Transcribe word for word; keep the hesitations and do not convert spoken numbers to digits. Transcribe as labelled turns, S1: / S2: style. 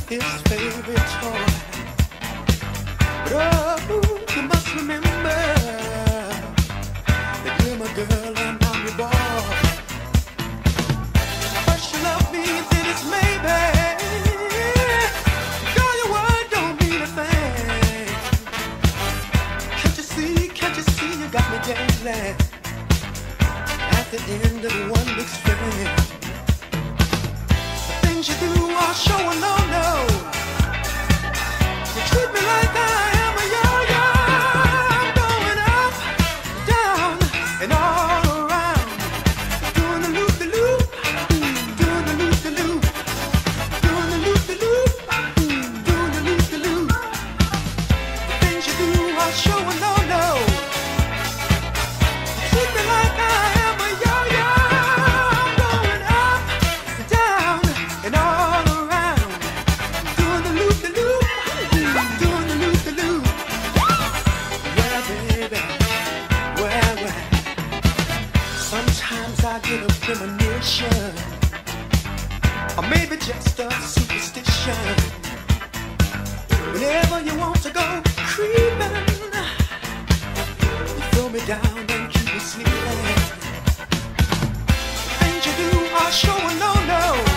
S1: his favorite toy. But oh, you must remember that you're my girl and I'm your boy. First you love me, then it's maybe. Girl, your word don't mean a thing. Can't you see, can't you see, you got me dangling at the end of one big string. The things you do are showing no, no. You treat me like I am a yo-yo. I'm going up, down, and all around. Doing the loop-de-loop, doing the loop-de-loop, doing the loop-de-loop, doing the loop-de-loop. The things you do are showing no, no. You treat me like I am a yo-yo. I'm going up, down, and all around. Doing the loop-de-loop, doing the loop-de-loop. Yeah, baby, well, well. Sometimes I get a premonition, or maybe just a superstition. Whenever you want to go creeping, you throw me down and keep me sleeping. Things you do are showing no, no.